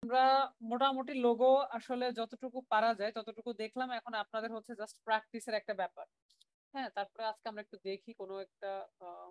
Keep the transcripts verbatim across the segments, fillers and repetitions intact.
আমরা মোটামুটি লোগো আসলে যতটুকু পারা যায় ততটুকু দেখলাম, এখন আপনাদের হচ্ছে জাস্ট প্র্যাকটিসের একটা ব্যাপার। হ্যাঁ, তারপরে আজকে আমরা একটু দেখি কোনো একটা আহ,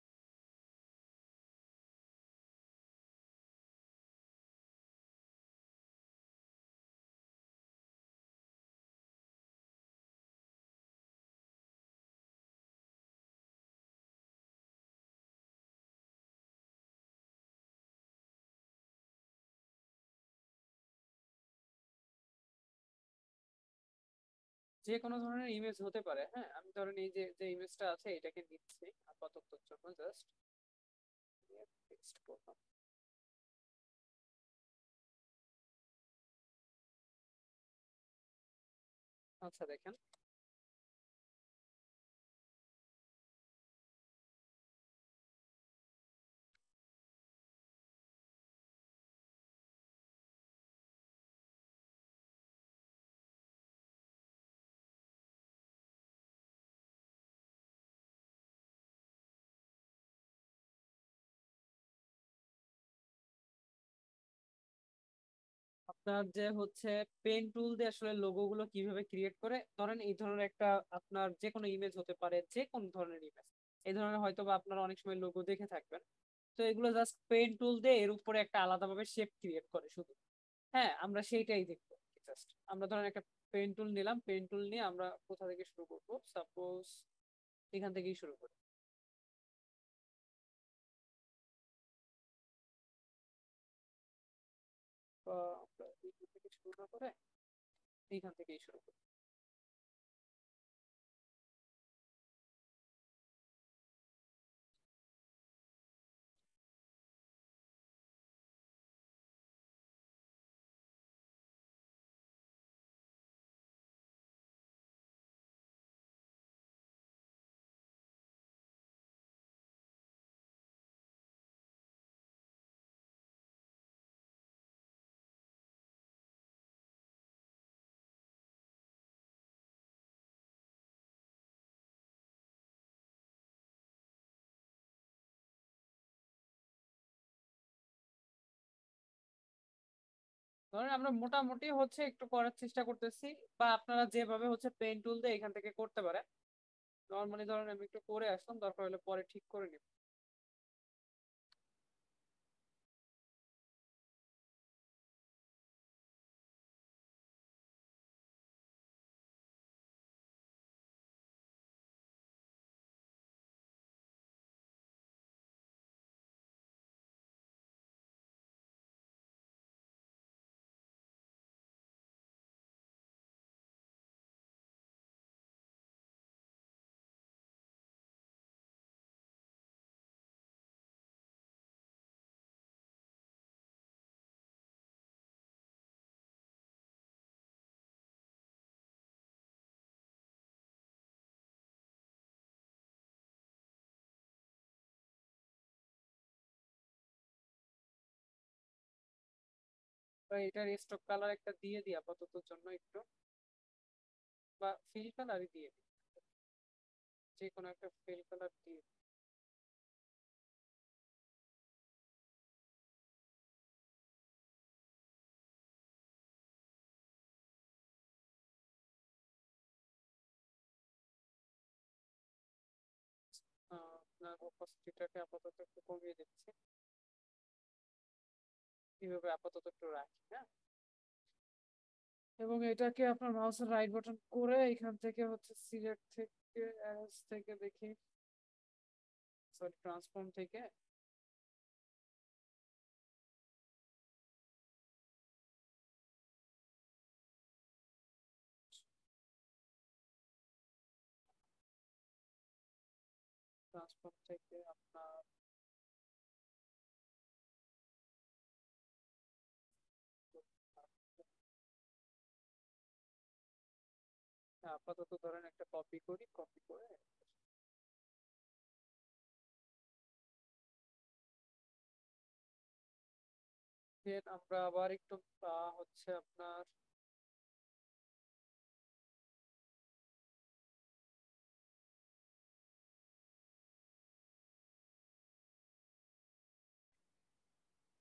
যে কোনো ধরনের ইমেজ হতে পারে। হ্যাঁ, আমি ধরেন এই যে যে ইমেজটা আছে এটাকে নিচ্ছি আপাতত জন্য, জাস্ট পেস্ট করলাম। আচ্ছা দেখেন, আপনার যে হচ্ছে পেন টুল দিয়ে আসলে লোগো গুলো কিভাবে ক্রিয়েট করে, ধরেন এই ধরনের একটা আপনার যে কোনো ইমেজ হতে পারে, যে কোনো ধরনের ইমেজ এই ধরনের হয়তো বা আপনারা অনেক সময় লোগো দেখে থাকবেন। তো এগুলো জাস্ট পেন টুল দিয়ে এর উপরে একটা আলাদাভাবে শেপ ক্রিয়েট করে শুধু। হ্যাঁ, আমরা সেইটাই দেখবো। জাস্ট আমরা ধরেন একটা পেন টুল নিলাম, পেন টুল নিয়ে আমরা কোথা থেকে শুরু করবো, সাপোজ এখান থেকেই শুরু করি। তো আমরা এইখান থেকে শুরু না করে এইখান থেকেই শুরু করি। ধরেন আমরা মোটামুটি হচ্ছে একটু করার চেষ্টা করতেছি, বা আপনারা যেভাবে হচ্ছে পেন টুল দিয়ে এখান থেকে করতে পারেন। নর্মালি ধরেন আমি একটু করে আসলাম, দরকার হলে পরে ঠিক করে নিব। বা এটার স্টক কালার একটা দিয়ে দিই আপাতত জন্য একটু, বা ফিল কালারই দিয়ে দিই, যে কোনো একটা ফিল কালার দিয়ে দিই। আহ, আপনার অপাসিটিটাকে আপাতত একটু কমিয়ে দিচ্ছি, এইভাবে আপাতত একটু রাখি। হ্যাঁ, এবং এটাকে আপনার মাউসের রাইট বাটন করে এখান থেকে হচ্ছে সিলেক্ট থেকে অ্যারোস থেকে দেখি, সরি ট্রান্সফর্ম থেকে ট্রান্সফর্ম থেকে আপনার আপাতত ধরেন একটা কপি করি, কপি করে দেন আমরা আবার একটু আহ, হচ্ছে আপনার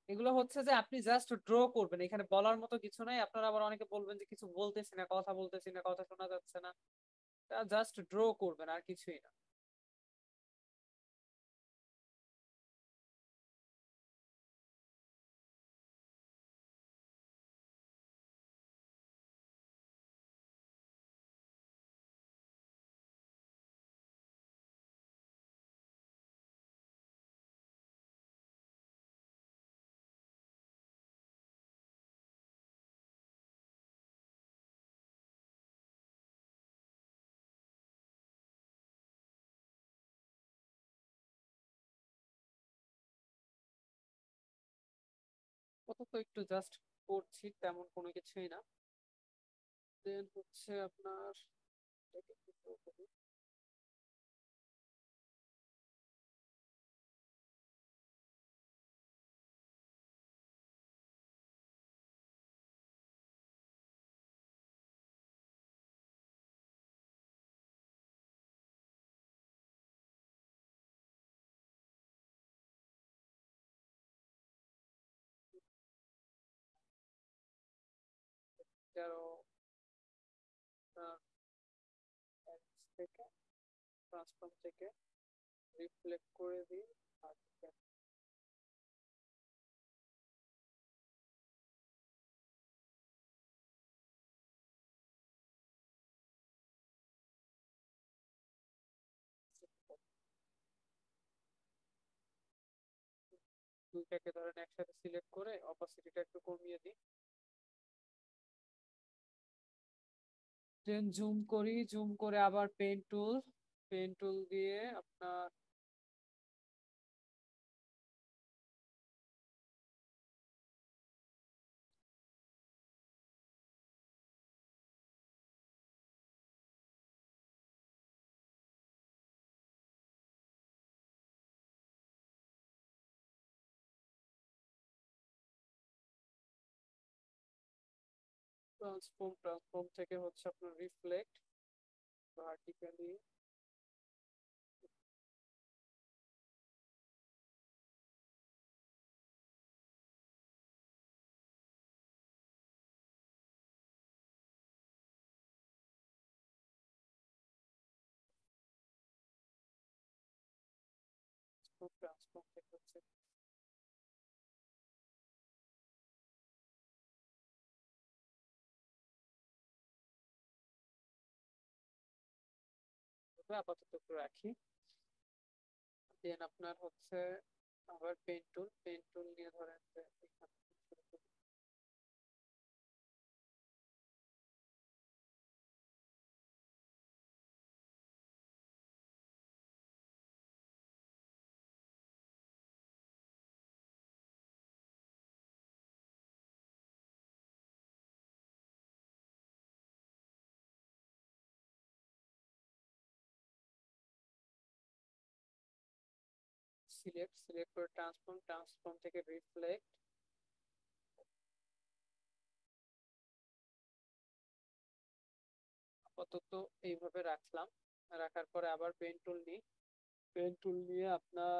এগুলো হচ্ছে যে আপনি জাস্ট ড্র করবেন, এখানে বলার মতো কিছু নাই। আপনারা আবার অনেকে বলবেন যে কিছু বলতেছি না, কথা বলতেছি না, কথা শোনা যাচ্ছে না। জাস্ট ড্র করবেন, আর কিছুই না। কত তো একটু জাস্ট করছি, তেমন কোনো কিছুই না। দেন হচ্ছে আপনার এটাকে একটু draw করি। তেরো থেকে ট্রান্সফর্ম থেকে রিফ্লেক্ট করে দিই। আর দুইটাকে ধরেন একসাথে সিলেক্ট করে অপাসিটিটা একটু কমিয়ে দিই। দেন জুম করি, জুম করে আবার পেন টুল, পেন টুল দিয়ে আপনার ট্রান্সফর্ম, ট্রান্সফর্ম থেকে হচ্ছে আপনার রিফ্লেক্ট ভার্টিক্যালি। ট্রান্সফর্ম থেকে হচ্ছে আপাতত একটু রাখি। দেন আপনার হচ্ছে আবার পেন টুল, পেন টুল নিয়ে ধরেন যে এখান থেকে শুরু করি। সিলেক্ট, সিলেক্ট করে ট্রান্সফর্ম, ট্রান্সফর্ম থেকে রিফ্লেক্ট। আপাতত এইভাবে রাখলাম। রাখার পরে আবার পেন টুল নিই, পেন টুল নিয়ে আপনার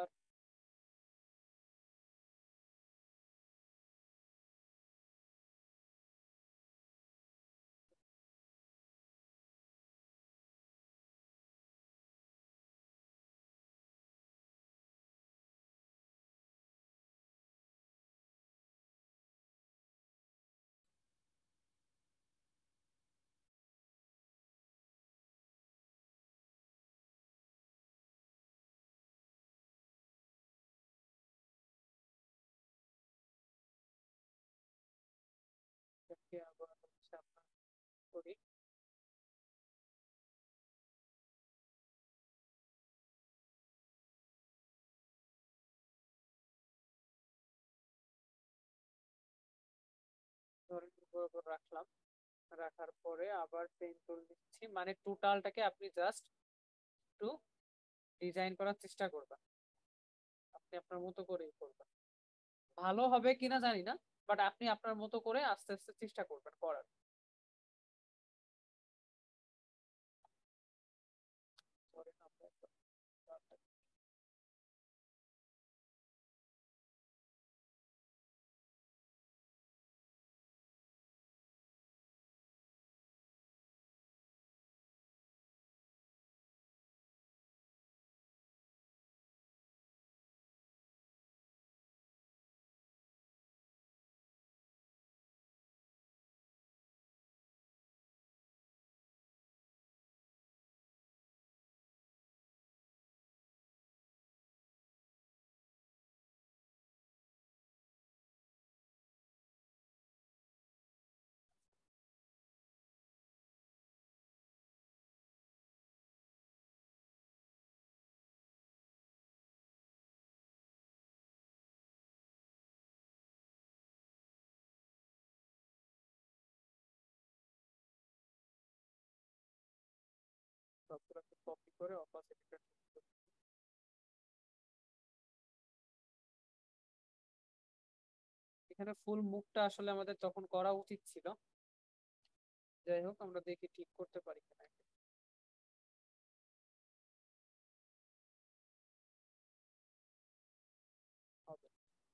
এটাকে আবার হচ্ছে আপনার করি। ধরেন উপর উপর রাখলাম। রাখার পরে আবার পেন টুল নিচ্ছি, মানে টোটালটাকে আপনি জাস্ট একটু ডিজাইন করার চেষ্টা করবেন, আপনি আপনার মতো করেই করবেন। ভালো হবে কিনা জানি না, বাট আপনি আপনার মতো করে আস্তে আস্তে চেষ্টা করবেন করার। ধরেন আমরা একটা সবগুলোকে কপি করে অপাসিটিটা এখানে ফুল মুখটা আসলে আমাদের তখন করা উচিত ছিল। যাই হোক, আমরা দেখি ঠিক করতে পারি কিনা। হবে।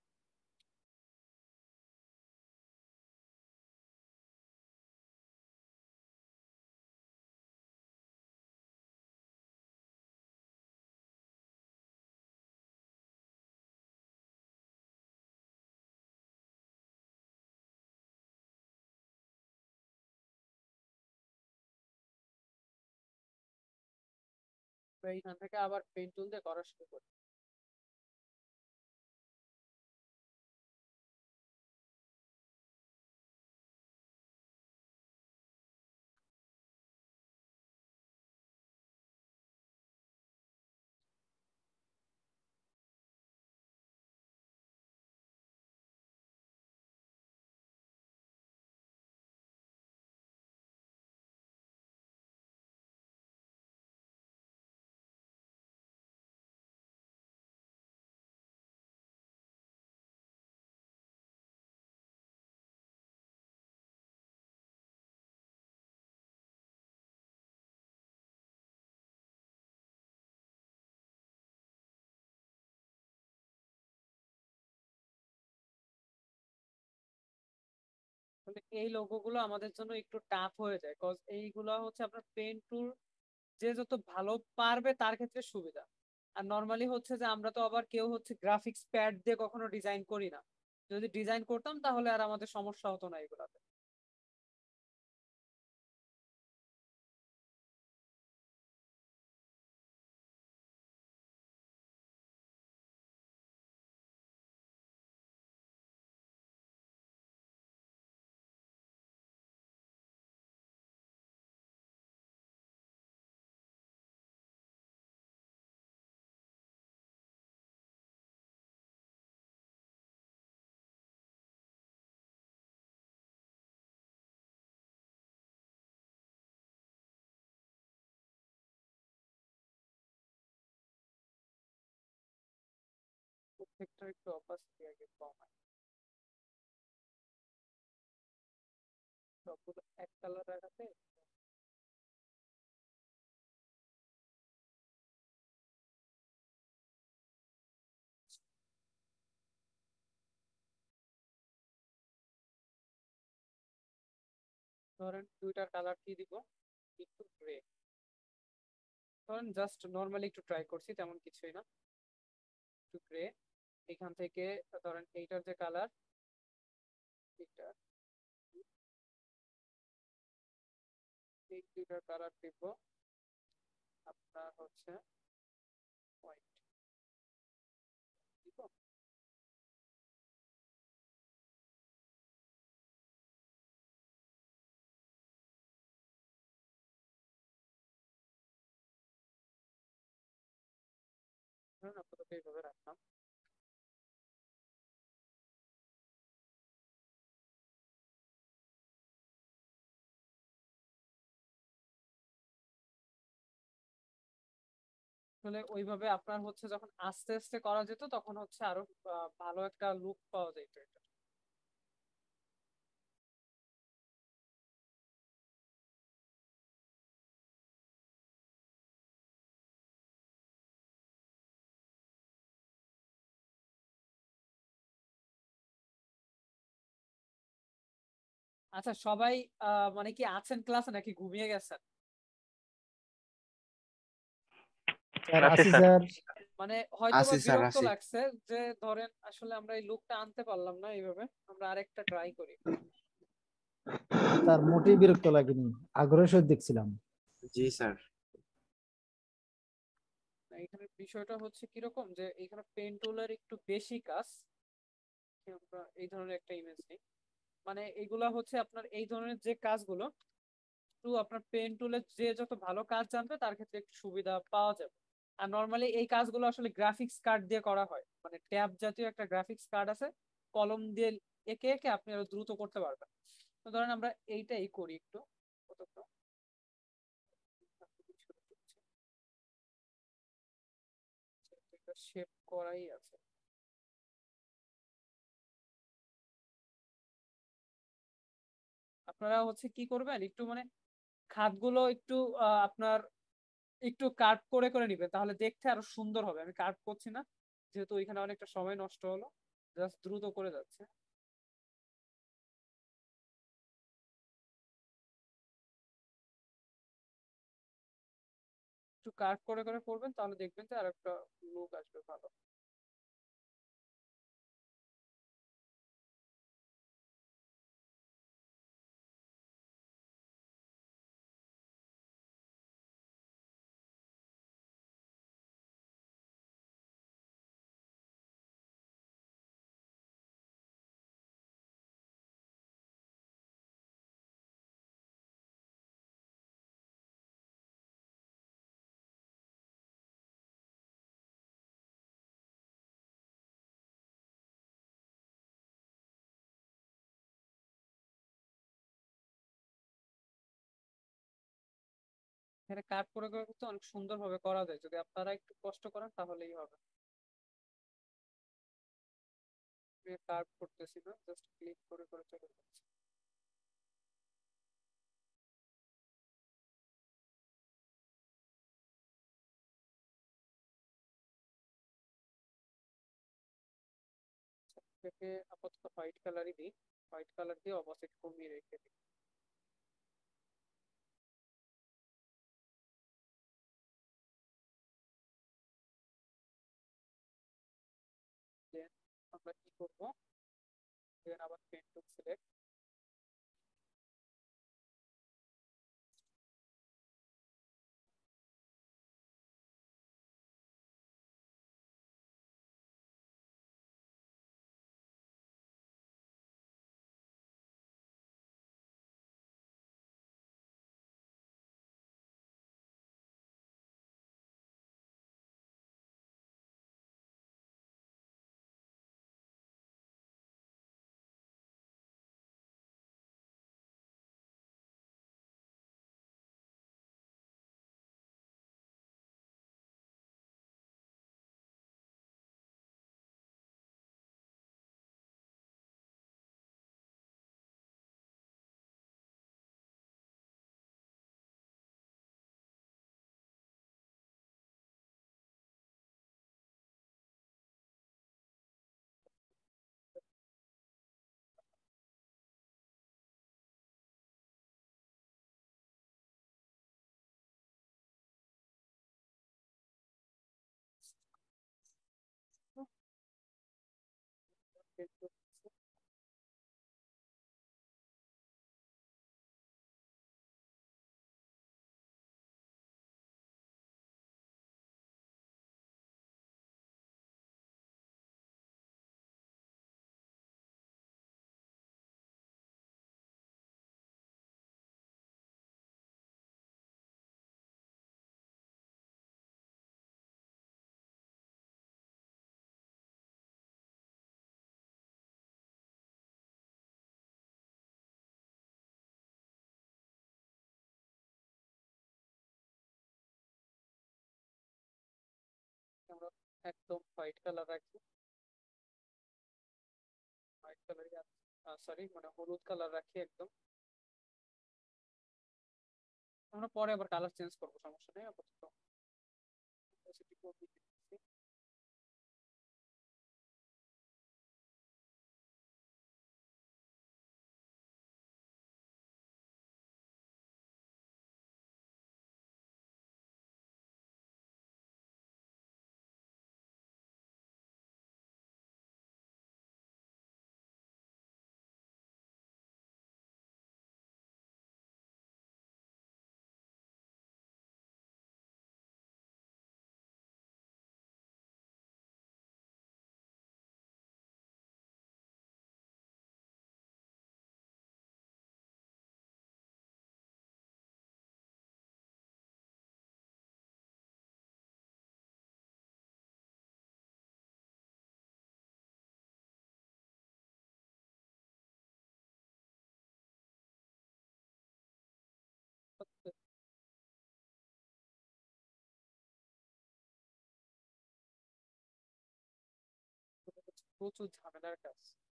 তো এইখান থেকে আবার পেন টুল দিয়ে করা শুরু করি। মানে এই লোগো গুলো আমাদের জন্য একটু টাফ হয়ে যায়, কজ এইগুলো হচ্ছে আপনার পেন টুল যে যত ভালো পারবে তার ক্ষেত্রে সুবিধা। আর নর্মালি হচ্ছে যে আমরা তো আবার কেউ হচ্ছে গ্রাফিক্স প্যাড দিয়ে কখনো ডিজাইন করি না। যদি ডিজাইন করতাম তাহলে আর আমাদের সমস্যা হতো না এগুলাতে। প্রত্যেকটা একটু অপাসিটি আগে কমাই। সবগুলো এক কালার রাখাতে ধরেন দুইটা কালার কি দিব, একটু গ্রে। ধরেন জাস্ট নর্মালি একটু ট্রাই করছি, তেমন কিছুই না। একটু গ্রে। এখান থেকে ধরেন এইটার যে কালার, এটা এই দুইটার কালার দিব আপনার হচ্ছে হোয়াইট দিব। ধরেন আপাতত এইভাবে রাখলাম। আসলে ওইভাবে আপনার হচ্ছে যখন আস্তে আস্তে করা যেত তখন হচ্ছে আরো আহ, ভালো একটা লুক পাওয়া যেত এটা। আচ্ছা, সবাই আহ মানে কি আছেন ক্লাসে নাকি ঘুমিয়ে গেছেন? স্যার আছে আছি স্যার। স্যার। মানে হয়তো বা আছি স্যার, বিরক্ত আছি। লাগছে যে ধরেন আসলে আমরা এই লুকটা আনতে পারলাম না এইভাবে, আমরা আরেকটা ট্রাই করি। স্যার মোটেই বিরক্ত লাগেনি, আগ্রহের সহিত দেখছিলাম। জি স্যার। এখানে বিষয়টা হচ্ছে কিরকম যে এখানে পেন টুলের একটু বেশি কাজ। আমরা এই ধরনের একটা ইমেজ নিই। মানে এগুলা হচ্ছে আপনার এই ধরনের যে কাজগুলো একটু আপনার পেন টুলের যে যত ভালো কাজ জানবে তার ক্ষেত্রে একটু সুবিধা পাওয়া যাবে। আর নর্মালি এই কাজগুলো আসলে গ্রাফিক্স কার্ড দিয়ে করা হয়, মানে ট্যাব জাতীয় একটা গ্রাফিক্স কার্ড আছে, কলম দিয়ে এঁকে এঁকে আপনি আরো দ্রুত করতে পারবেন। তো ধরেন আমরা এইটাই করি একটু। কতক্ষণ? শেপ করাই আছে। আপনারা হচ্ছে কি করবেন, একটু মানে খাতগুলো একটু আহ, আপনার একটু কাট করে করে নিবেন, তাহলে দেখতে আরো সুন্দর হবে। আমি কাট করছি না, যেহেতু ওইখানে অনেকটা সময় নষ্ট হলো, জাস্ট দ্রুত করে যাচ্ছে। একটু কাট করে করে করবেন, তাহলে দেখবেন যে আর একটা লুক আসবে ভালো। এখানে কাট করে করে কিন্তু অনেক সুন্দর ভাবে করা যায়, যদি আপনারা একটু কষ্ট করেন তাহলেই হবে। কাট করতেছি না, জাস্ট ক্লিক করে করে চলে যাচ্ছে। এটাকে আপাতত হোয়াইট কালারই দিই, হোয়াইট কালার দিয়ে অপোজিট কমিয়ে রেখে দিই। দেন আমরা কি করবো, দেন আবার pen tool select, pen tool. আমরা একদম হোয়াইট কালার রাখি, হোয়াইট কালার, সরি মানে হলুদ কালার রাখি একদম। আমরা পরে আবার কালার চেঞ্জ করবো, সমস্যা নেই। আপাতত opacity কমিয়ে দিচ্ছি। প্রচুর ঝামেলার কাজ।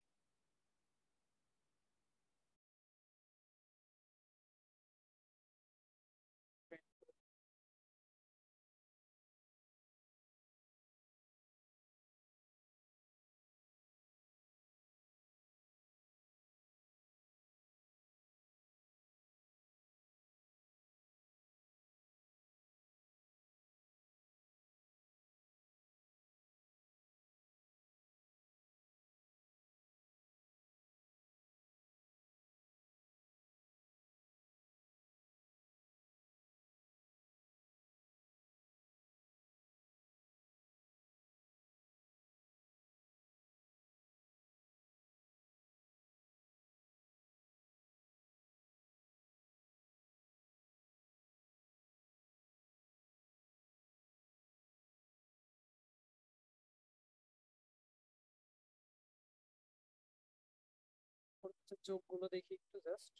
চোখ গুলো দেখি একটু জাস্ট।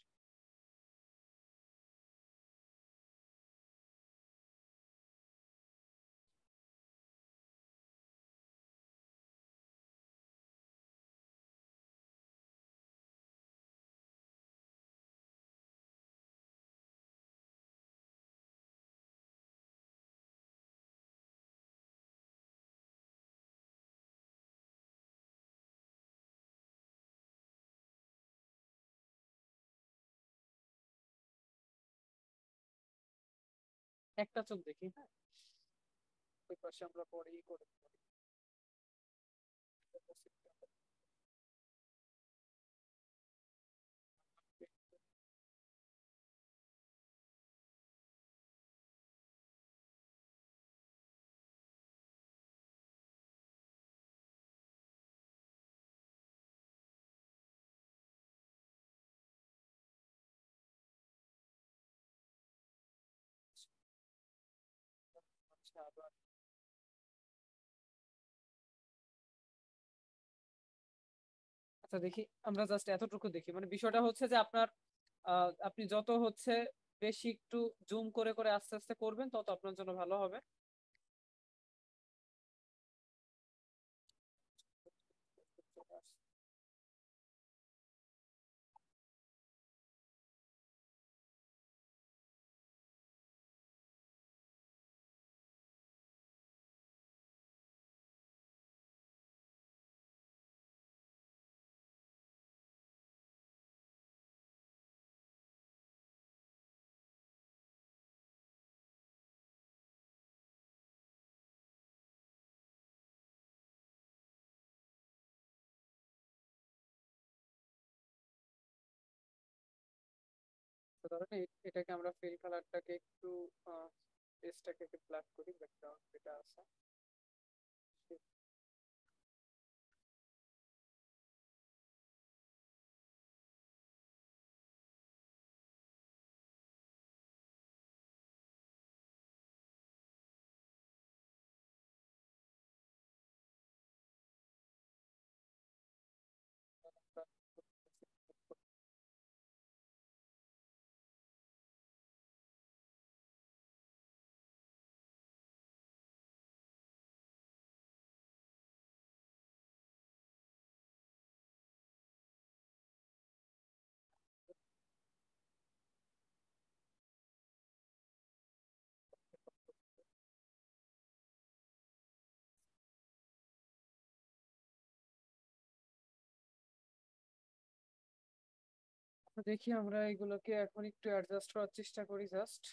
একটা চোখ দেখি, হ্যাঁ, ওই পাশে আমরা পরেই করে দেবো। আচ্ছা, আবার আচ্ছা দেখি, আমরা জাস্ট এতটুকু দেখি, মানে বিষয়টা হচ্ছে যে আপনার আহ, আপনি যত হচ্ছে বেশি একটু জুম করে করে আস্তে আস্তে করবেন তত আপনার জন্য ভালো হবে। তো ধরেন এ- এটাকে আমরা ফিল কালারটাকে একটু পেজটাকে ব্ল্যাক করি, ব্যাকগ্রাউন্ড যেটা আছে। তো দেখি আমরা এগুলোকে এখন একটু অ্যাডজাস্ট করার চেষ্টা করি জাস্ট।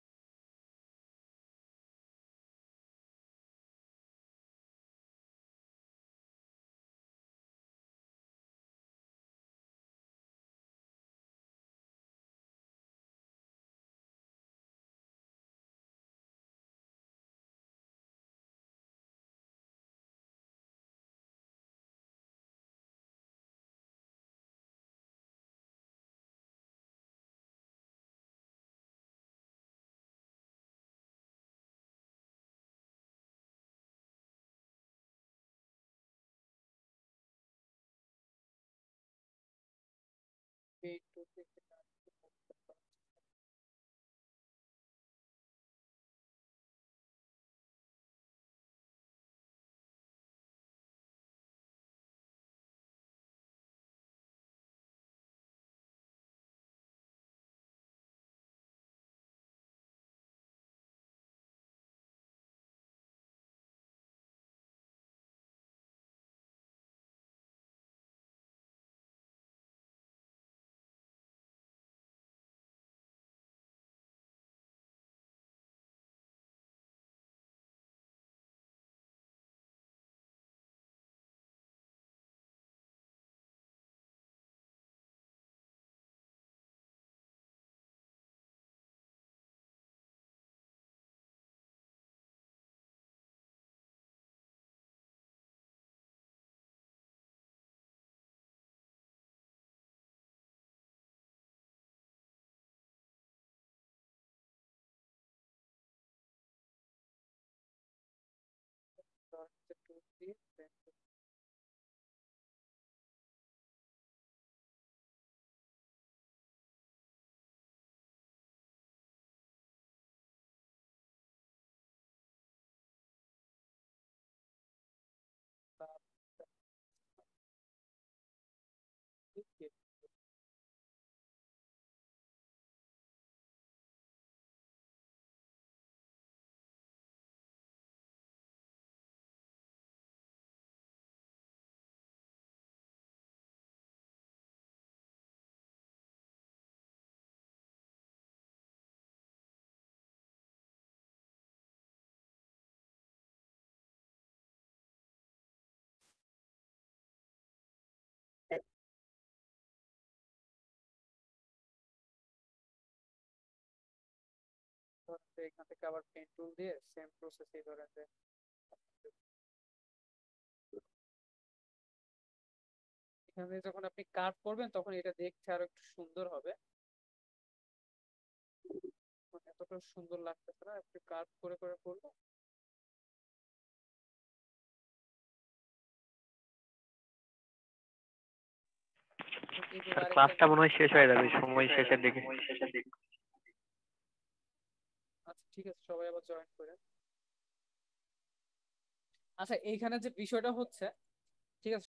একটু দেখতে এখান থেকে আবার পেন টুল দিয়ে সেম প্রসেসই ধরেন যে এখানে যখন আপনি কাট করবেন তখন এটা দেখতে আরো একটু সুন্দর হবে। এতটা সুন্দর লাগতেছে না, একটু কাট করে করে করলে এইভাবে আরেকটা ক্লাসটা মনে হয় শেষ হয়ে যাবে সময় শেষের দিকে। আচ্ছা ঠিক আছে, সবাই আবার জয়েন করে। আচ্ছা এইখানে যে বিষয়টা হচ্ছে, ঠিক আছে